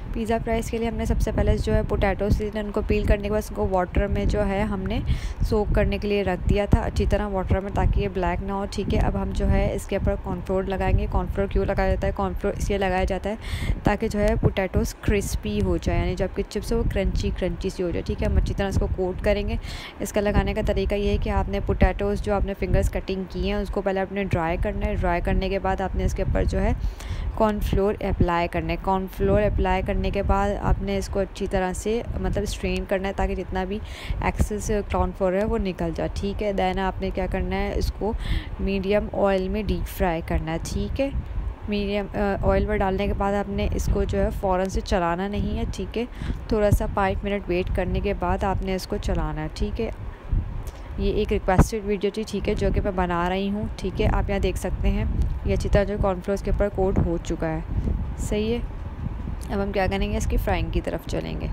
Pizza fries के लिए हमने सबसे पहले जो है पोटैटोज़ लिए, उनको पील करने के बाद उनको वाटर में जो है हमने सोक करने के लिए रख दिया था अच्छी तरह वाटर में, ताकि ये ब्लैक ना हो। ठीक है, अब हम जो है इसके ऊपर कॉर्नफ्लोर लगाएंगे। कॉर्नफ्लोर क्यों लगाया जाता है? कॉर्नफ्लोर इसलिए लगाया जाता है ताकि जो है पोटैटोज़ क्रिस्पी हो जाए, यानी जब कि चिप्स है वो क्रंची सी हो जाए। ठीक है, हम अच्छी तरह इसको कोट करेंगे। इसका लगाने का तरीका ये है कि आपने पोटैटोज़ जो आपने फिंगर्स कटिंग किए हैं उसको पहले आपने ड्राई करना है। ड्राई करने के बाद आपने इसके ऊपर जो है कॉर्नफ्लोर अप्लाई करना है। कॉर्नफ्लोर अप्लाई करने के बाद आपने इसको अच्छी तरह से मतलब स्ट्रेन करना है ताकि जितना भी एक्सेस कॉर्नफ्लोर है वो निकल जाए। ठीक है, देन आपने क्या करना है, इसको मीडियम ऑयल में डीप फ्राई करना है। ठीक है, मीडियम ऑयल में डालने के बाद आपने इसको जो है फ़ौरन से चलाना नहीं है। ठीक है, थोड़ा सा 5 मिनट वेट करने के बाद आपने इसको चलाना है। ठीक है, ये एक रिक्वेस्टेड वीडियो थी, ठीक है, जो कि मैं बना रही हूँ। ठीक है, आप यहाँ देख सकते हैं ये अच्छी तरह जो कॉर्नफ्लोर के ऊपर कोट हो चुका है। सही है, अब हम क्या करेंगे, इसकी फ्राइंग की तरफ चलेंगे।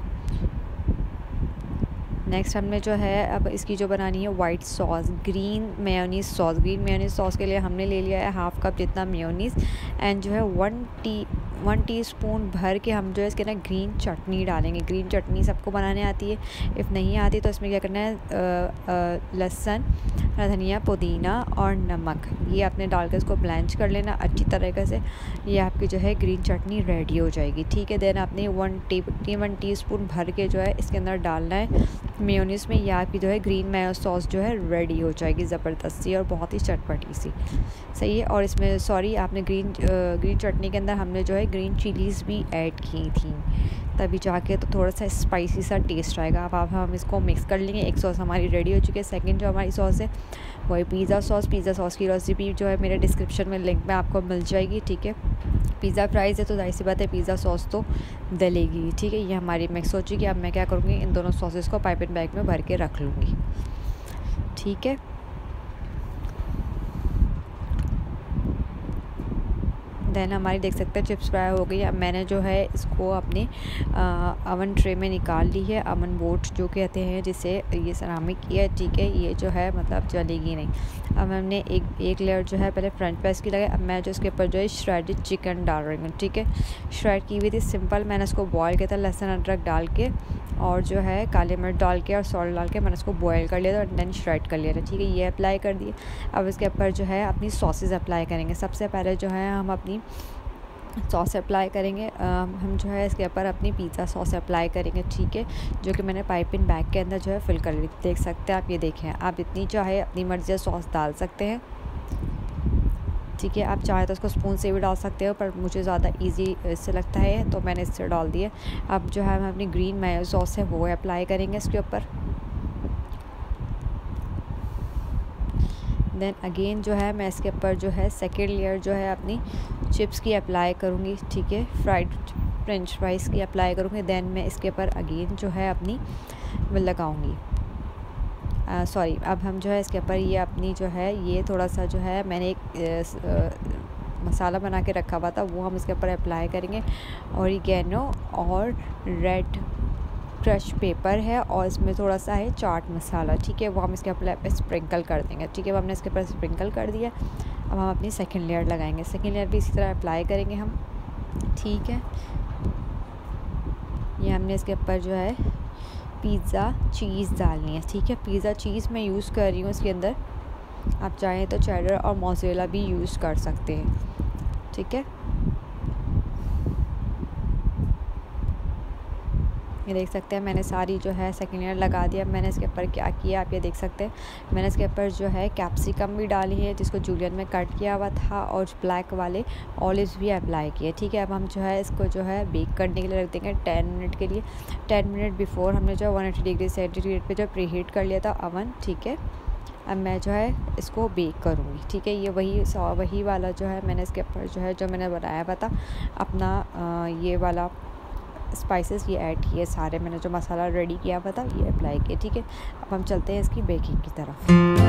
नेक्स्ट हमने जो है अब इसकी जो बनानी है white sauce, green mayonnaise sauce. Green mayonnaise sauce के लिए हमने ले लिया है हाफ़ कप जितना मेयोनीज़ एंड जो है 1 टीस्पून भर के हम जो है इसके ना ग्रीन चटनी डालेंगे। ग्रीन चटनी सबको बनाने आती है, इफ़ नहीं आती तो इसमें क्या करना है, लहसुन, धनिया, पुदीना और नमक, ये आपने डाल कर इसको ब्लेंच कर लेना अच्छी तरीके से। ये आपकी जो है ग्रीन चटनी रेडी हो जाएगी। ठीक है, देन आपने 1 टीस्पून भर के जो है इसके अंदर डालना है मेयोनीज़ में। ये आपकी जो है ग्रीन मेयो सॉस जो है रेडी हो जाएगी ज़बरदस्त सी और बहुत ही चटपटी सी। सही है, और इसमें सॉरी आपने ग्रीन चटनी के अंदर हमने जो है ग्रीन चिलीज़ भी ऐड की थी, तभी जाके तो थोड़ा सा स्पाइसी सा टेस्ट आएगा। अब हम इसको मिक्स कर लेंगे। एक सॉस हमारी रेडी हो चुकी है। सेकंड जो हमारी सॉस है वही पिज़्ज़ा सॉस। पिज़्ज़ा सॉस की रेसिपी जो है मेरे डिस्क्रिप्शन में लिंक में आपको मिल जाएगी। ठीक है, पिज़्ज़ा फ्राइज़ है तो जाहिर सी बात है पिज़्ज़ा सॉस तो डलेगी। ठीक है, ये हमारी मिक्स हो चुकी है। अब मैं क्या करूँगी, इन दोनों सॉसेस को पाइपिंग बैग में भर के रख लूँगी। ठीक है, देन हमारी देख सकते हैं चिप्स फ्राई हो गई। अब मैंने जो है इसको अपने अवन ट्रे में निकाल ली है। अवन बोट जो कहते हैं जिसे, ये सेरामिक की है। ठीक है, ये जो है मतलब जलेगी नहीं। अब हमने एक लेयर जो है पहले फ्रेंच फ्राइज़ की लगाई। अब मैं जो इसके ऊपर जो है श्रेडेड चिकन डाल रही हूँ। ठीक है, श्रेड की हुई थी सिंपल, मैंने इसको बॉयल किया था लहसुन अदरक डाल के और जो है काली मिर्च डाल के और सॉल्ट डाल के मैंने इसको बॉयल कर लिया था और देन श्रेड कर लिया था। ठीक है, ये अप्लाई कर दिए। अब इसके ऊपर जो है अपनी सॉसेस अप्लाई करेंगे। सबसे पहले जो है हम अपनी सॉस अप्लाई करेंगे। हम जो है इसके ऊपर अपनी पिज़्ज़ा सॉस अप्लाई करेंगे। ठीक है, जो कि मैंने पाइपिंग बैग के अंदर जो है फिल कर ली। देख सकते हैं आप, ये देखें, आप इतनी चाहे अपनी मर्ज़ी सॉस डाल सकते हैं। ठीक है, आप चाहे तो उसको स्पून से भी डाल सकते हो, पर मुझे ज़्यादा इजी इससे लगता है तो मैंने इससे डाल दिया। अब जो है हम अपनी ग्रीन मेयो सॉस है वो अप्लाई करेंगे इसके ऊपर। देन अगेन जो है मैं इसके ऊपर जो है सेकेंड लेयर जो है अपनी चिप्स की अप्लाई करूँगी। ठीक है, फ्राइड फ्रेंच फ्राइज़ की अप्लाई करूँगी। देन मैं इसके ऊपर अगेन जो है अपनी वो लगाऊँगी, सॉरी, अब हम जो है इसके ऊपर ये अपनी जो है ये थोड़ा सा जो है मैंने एक मसाला बना के रखा हुआ था वो हम इसके ऊपर अप्लाई करेंगे। ऑरिगेनो और रेड क्रश पेपर है और इसमें थोड़ा सा है चाट मसाला। ठीक है, वो हम इसके ऊपर स्प्रिंकल कर देंगे। ठीक है, वो हमने इसके ऊपर स्प्रिंकल कर दिया। अब हम अपनी सेकंड लेयर लगाएंगे। सेकंड लेयर भी इसी तरह अप्लाई करेंगे हम। ठीक है, ये हमने इसके ऊपर जो है पिज़्ज़ा चीज़ डालनी है। ठीक है, पिज़्ज़ा चीज़ मैं यूज़ कर रही हूँ इसके अंदर, आप चाहें तो चेडर और मोज़रेला भी यूज़ कर सकते हैं। ठीक है, ये देख सकते हैं मैंने सारी जो है सेकेंड लेयर लगा दिया। मैंने इसके ऊपर क्या किया आप ये देख सकते हैं, मैंने इसके ऊपर जो है कैप्सिकम भी डाली है जिसको जूलियन में कट किया हुआ था और ब्लैक वाले ऑलिव्स भी अप्लाई किए। ठीक है, अब हम जो है इसको जो है बेक करने के लिए रख देंगे 10 मिनट के लिए। 10 मिनट बिफोर हमने जो 180 डिग्री सेंटीग्रेड पे जो प्रीहीट कर लिया था अवन। ठीक है, अब मैं जो है इसको बेक करूँगी। ठीक है, ये वही वाला जो है मैंने इसके ऊपर जो है जो मैंने बनाया हुआ था अपना ये वाला स्पाइसेस ये ऐड किए सारे, मैंने जो मसाला रेडी किया हुआ था ये अप्लाई किया। ठीक है, अब हम चलते हैं इसकी बेकिंग की तरफ।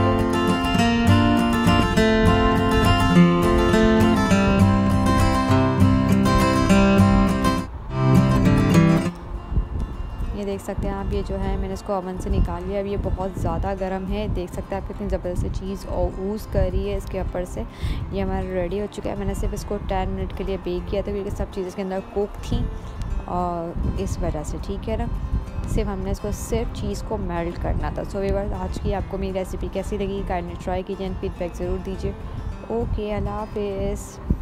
ये देख सकते हैं आप, ये जो है मैंने इसको ओवन से निकाल लिया। अब ये बहुत ज़्यादा गर्म है, देख सकते हैं आप कितनी ज़बरदस्त चीज़ ऊज़ कर रही है इसके ऊपर से। ये हमारा रेडी हो चुका है। मैंने सिर्फ इसको 10 मिनट के लिए बेक किया था क्योंकि सब चीज़ें इसके अंदर कुक थी और इस वजह से, ठीक है ना। सिर्फ हमने इसको सिर्फ चीज़ को मेल्ट करना था। सो व्यूअर्स, आज की आपको मेरी रेसिपी कैसी लगी, काइंडली ट्राई कीजिए एंड फीडबैक ज़रूर दीजिए। ओके, अल्लाह हाफिज़।